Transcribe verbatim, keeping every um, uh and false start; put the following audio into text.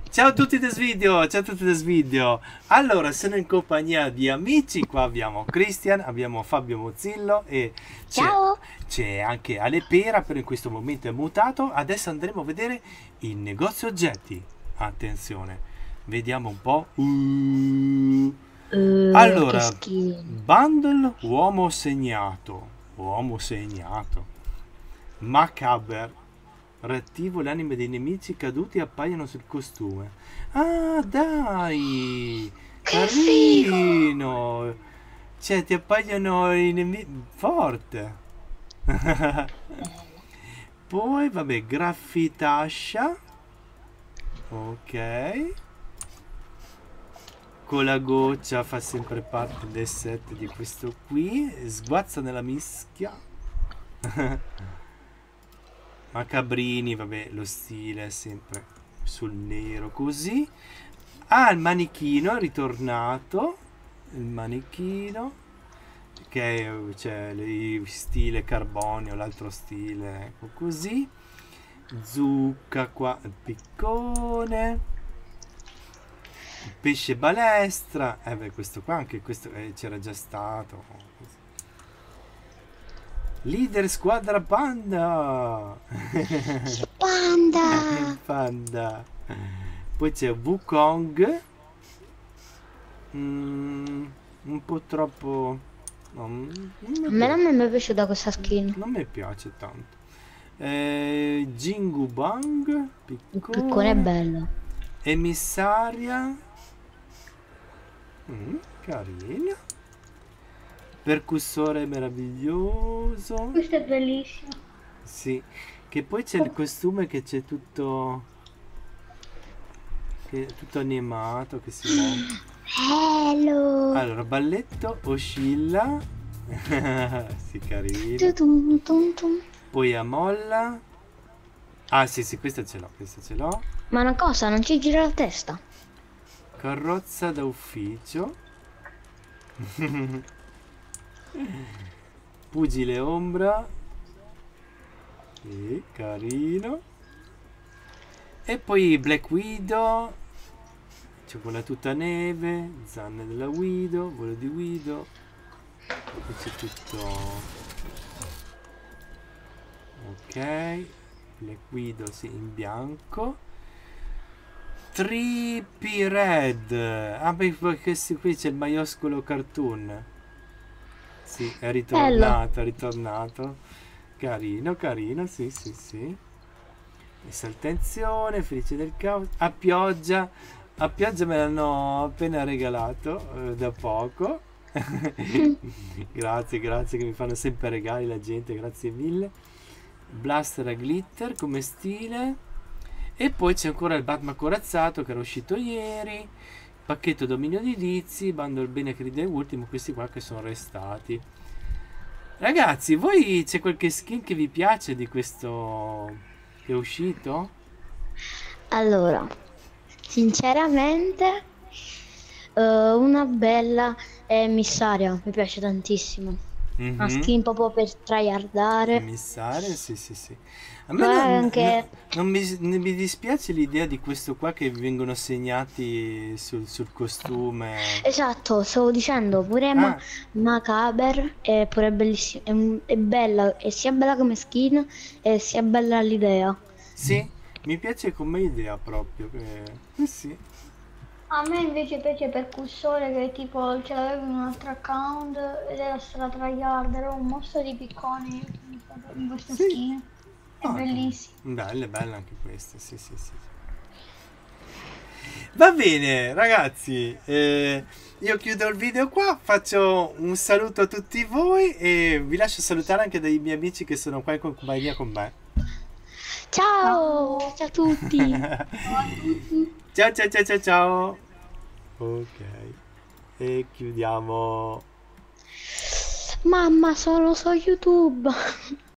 Ciao a tutti da Svideo, ciao a tutti da Svideo. Allora, sono in compagnia di amici, qua abbiamo Christian, abbiamo Fabio Mozzillo e c'è Ciao! c'è anche Ale Pera, però in questo momento è mutato. Adesso andremo a vedere il negozio oggetti. Attenzione, vediamo un po'. Uh. Eh, che Allora, schifo. bundle uomo segnato, uomo segnato, macabre. Reattivo le anime dei nemici caduti appaiono sul costume. Ah, dai! Che figo! Carino! Cioè, ti appaiono i nemici... Forte! Bello. Poi, vabbè, graffitascia. Ok. Con la goccia fa sempre parte del set di questo qui. Sguazza nella mischia. Macabrini, vabbè, lo stile è sempre sul nero così. Ah, il manichino è ritornato. Il manichino. Che c'è il stile carbonio, l'altro stile, ecco così. Zucca qua, il piccone. Il pesce balestra. Eh beh, questo qua, anche questo eh, c'era già stato. Leader squadra panda. Il Panda! panda. Poi c'è Wukong. Mm, un po' troppo. No, non mi A me non piace. mi è mai piaciuta questa skin. Non mi piace tanto. Eh, Jingu Bang, Il piccone è piccone. bello. Emissaria. Mm, carina. Percussore meraviglioso. Questo è bellissimo. Sì. Che poi c'è il costume che c'è tutto. Che è tutto animato, che si muove. Hello! Allora, balletto oscilla. Sì, carino. Tum, tum, tum. Poi a molla. Ah, sì, sì, questa ce l'ho, questa ce l'ho. Ma una cosa, non ci gira la testa? Carrozza da ufficio. Pugile ombra. Sì, carino. E poi Black Widow. C'è quella tutta neve. Zanne della Widow. Volo di Widow. E c'è tutto. Ok. Black Widow, sì, in bianco. Trippy Red. Ah, beh, perché sì, qui c'è il maioscolo cartoon. Sì, è Bello. ritornato, è ritornato. Carino, carino, sì, sì, sì. Messa attenzione, felice del caos. A pioggia. A pioggia me l'hanno appena regalato eh, da poco. Grazie, grazie che mi fanno sempre regali la gente, grazie mille. Blaster a glitter come stile. E poi c'è ancora il Batman corazzato che era uscito ieri. Pacchetto dominio di Dizzy, bundle bene che ride ultimo, questi qua che sono restati. Ragazzi, voi c'è qualche skin che vi piace di questo che è uscito? Allora, sinceramente, eh, una bella emissaria, mi piace tantissimo. Una Mhm. skin proprio per tryhardare. Emissario, sì, sì, sì. A me Poi non, no- anche, non mi, ne mi dispiace l'idea di questo qua che vengono segnati sul, sul costume. esatto, stavo dicendo, pure Ma- Ah, Macabre è pure bellissima, è, un- è bella, è sia bella come skin e sia bella l'idea. sì, mi piace come idea proprio. Eh, eh sì. A me invece piace Percussore che tipo ce l'avevo in un altro account ed era stata tryhard, era un mostro di picconi in questa Sì. skin. È Ah, bellissimo. belle, belle anche queste, sì, sì, sì. Va bene, ragazzi, eh, io chiudo il video qua, faccio un saluto a tutti voi e vi lascio salutare anche dei miei amici che sono qua in compagnia con me. Ciao, Ciao. ciao a tutti. Ciao a tutti. Ciao, ciao, ciao, ciao, ciao. Ok, e chiudiamo. Mamma, sono su YouTube.